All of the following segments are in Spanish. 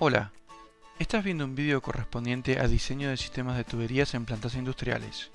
Hola, estás viendo un vídeo correspondiente a diseño de sistemas de tuberías en plantas industriales.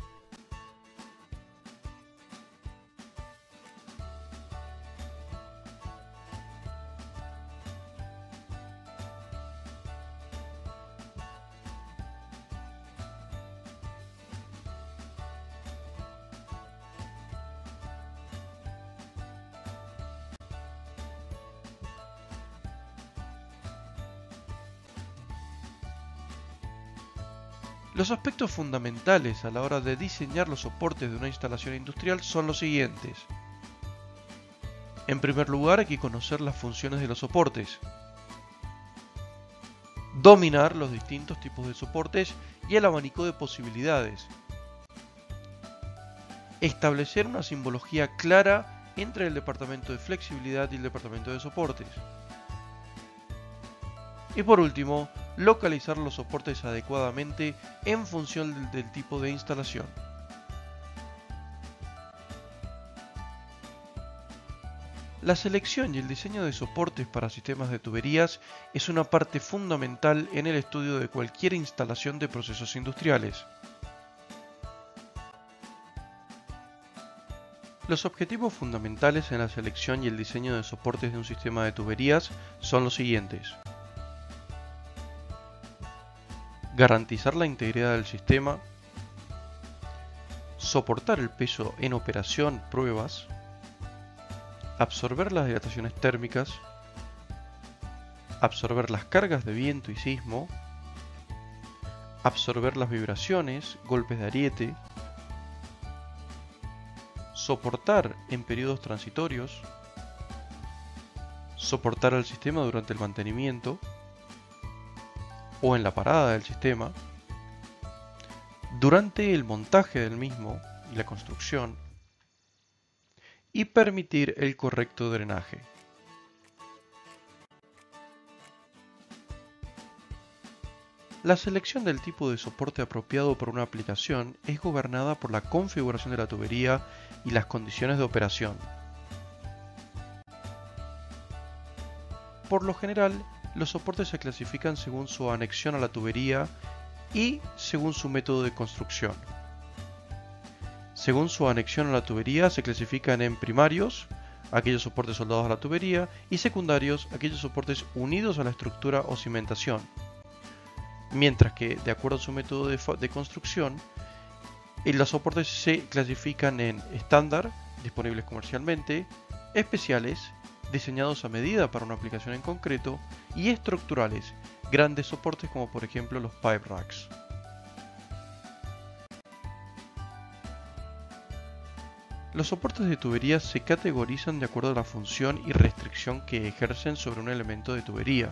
Los aspectos fundamentales a la hora de diseñar los soportes de una instalación industrial son los siguientes. En primer lugar, hay que conocer las funciones de los soportes, dominar los distintos tipos de soportes y el abanico de posibilidades, establecer una simbología clara entre el departamento de flexibilidad y el departamento de soportes. Y por último, localizar los soportes adecuadamente en función del tipo de instalación. La selección y el diseño de soportes para sistemas de tuberías es una parte fundamental en el estudio de cualquier instalación de procesos industriales. Los objetivos fundamentales en la selección y el diseño de soportes de un sistema de tuberías son los siguientes. Garantizar la integridad del sistema, soportar el peso en operación, pruebas, absorber las dilataciones térmicas, absorber las cargas de viento y sismo, absorber las vibraciones, golpes de ariete, soportar en periodos transitorios, soportar al sistema durante el mantenimiento o en la parada del sistema, durante el montaje del mismo y la construcción, y permitir el correcto drenaje. La selección del tipo de soporte apropiado para una aplicación es gobernada por la configuración de la tubería y las condiciones de operación. Por lo general, los soportes se clasifican según su anexión a la tubería y según su método de construcción. Según su anexión a la tubería se clasifican en primarios, aquellos soportes soldados a la tubería, y secundarios, aquellos soportes unidos a la estructura o cimentación. Mientras que, de acuerdo a su método de construcción, los soportes se clasifican en estándar, disponibles comercialmente, especiales, diseñados a medida para una aplicación en concreto, y estructurales, grandes soportes como por ejemplo los pipe racks. Los soportes de tubería se categorizan de acuerdo a la función y restricción que ejercen sobre un elemento de tubería.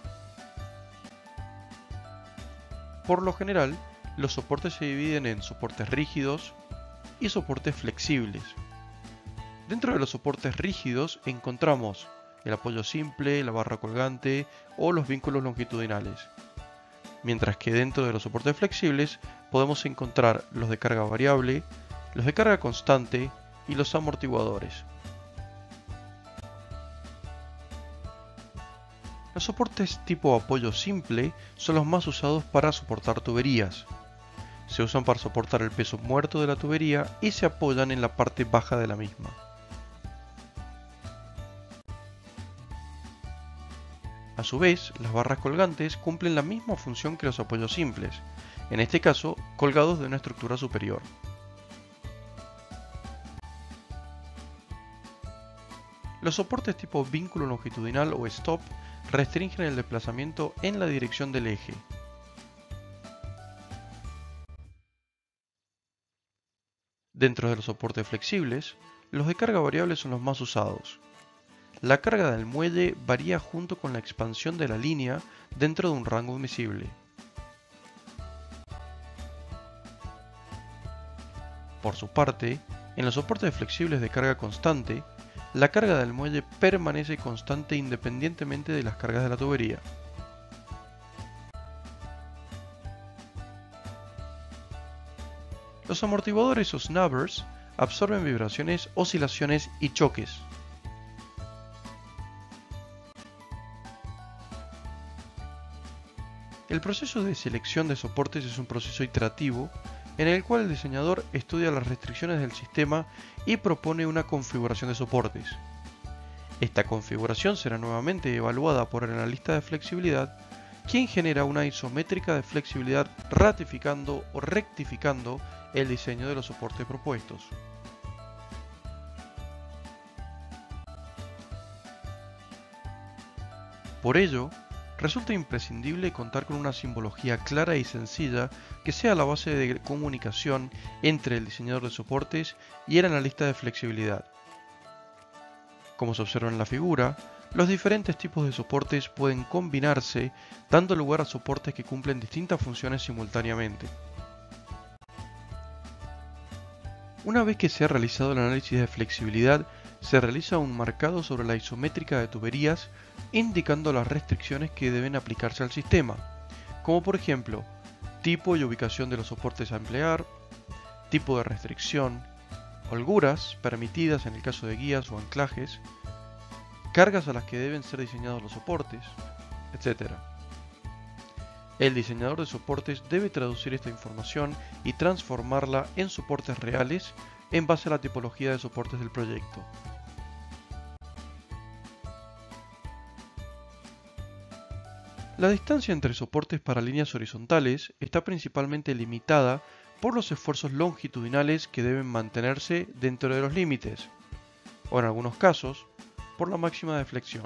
Por lo general, los soportes se dividen en soportes rígidos y soportes flexibles. Dentro de los soportes rígidos encontramos el apoyo simple, la barra colgante o los vínculos longitudinales. Mientras que dentro de los soportes flexibles podemos encontrar los de carga variable, los de carga constante y los amortiguadores. Los soportes tipo apoyo simple son los más usados para soportar tuberías. Se usan para soportar el peso muerto de la tubería y se apoyan en la parte baja de la misma. A su vez, las barras colgantes cumplen la misma función que los apoyos simples, en este caso colgados de una estructura superior. Los soportes tipo vínculo longitudinal o stop restringen el desplazamiento en la dirección del eje. Dentro de los soportes flexibles, los de carga variable son los más usados. La carga del muelle varía junto con la expansión de la línea dentro de un rango admisible. Por su parte, en los soportes flexibles de carga constante, la carga del muelle permanece constante independientemente de las cargas de la tubería. Los amortiguadores o snubbers absorben vibraciones, oscilaciones y choques. El proceso de selección de soportes es un proceso iterativo en el cual el diseñador estudia las restricciones del sistema y propone una configuración de soportes. Esta configuración será nuevamente evaluada por el analista de flexibilidad, quien genera una isométrica de flexibilidad ratificando o rectificando el diseño de los soportes propuestos. Por ello, resulta imprescindible contar con una simbología clara y sencilla que sea la base de comunicación entre el diseñador de soportes y el analista de flexibilidad. Como se observa en la figura, los diferentes tipos de soportes pueden combinarse, dando lugar a soportes que cumplen distintas funciones simultáneamente. Una vez que se ha realizado el análisis de flexibilidad, se realiza un marcado sobre la isométrica de tuberías, indicando las restricciones que deben aplicarse al sistema, como por ejemplo, tipo y ubicación de los soportes a emplear, tipo de restricción, holguras permitidas en el caso de guías o anclajes, cargas a las que deben ser diseñados los soportes, etc. El diseñador de soportes debe traducir esta información y transformarla en soportes reales en base a la tipología de soportes del proyecto. La distancia entre soportes para líneas horizontales está principalmente limitada por los esfuerzos longitudinales que deben mantenerse dentro de los límites, o en algunos casos, por la máxima de flexión.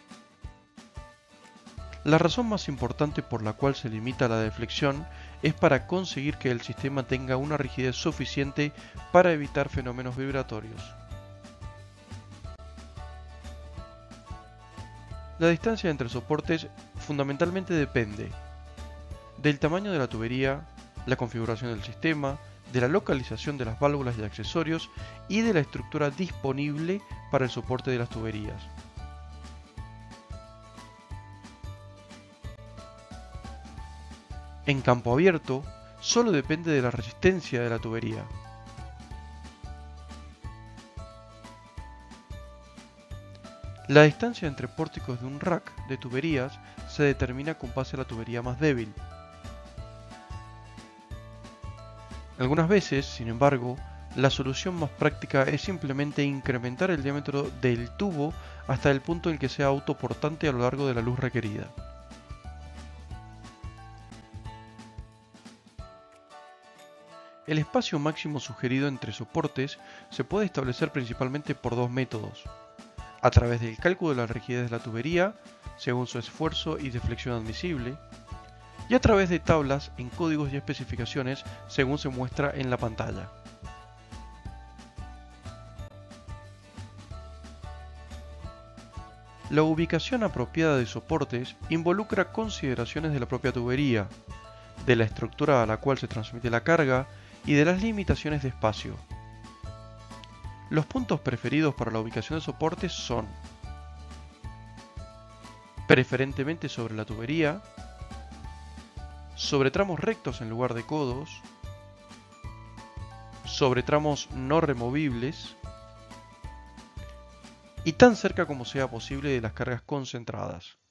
La razón más importante por la cual se limita la deflexión es para conseguir que el sistema tenga una rigidez suficiente para evitar fenómenos vibratorios. La distancia entre soportes fundamentalmente depende del tamaño de la tubería, la configuración del sistema, de la localización de las válvulas y accesorios y de la estructura disponible para el soporte de las tuberías. En campo abierto, solo depende de la resistencia de la tubería. La distancia entre pórticos de un rack de tuberías se determina con base a la tubería más débil. Algunas veces, sin embargo, la solución más práctica es simplemente incrementar el diámetro del tubo hasta el punto en que sea autoportante a lo largo de la luz requerida. El espacio máximo sugerido entre soportes se puede establecer principalmente por dos métodos: a través del cálculo de la rigidez de la tubería, según su esfuerzo y deflexión admisible, y a través de tablas en códigos y especificaciones, según se muestra en la pantalla. La ubicación apropiada de soportes involucra consideraciones de la propia tubería, de la estructura a la cual se transmite la carga y de las limitaciones de espacio. Los puntos preferidos para la ubicación de soportes son: preferentemente sobre la tubería, sobre tramos rectos en lugar de codos, sobre tramos no removibles y tan cerca como sea posible de las cargas concentradas.